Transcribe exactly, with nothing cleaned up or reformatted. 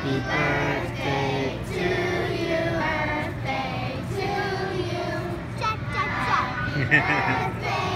Happy birthday to you. Birthday to you. Cha cha cha. Happy birthday.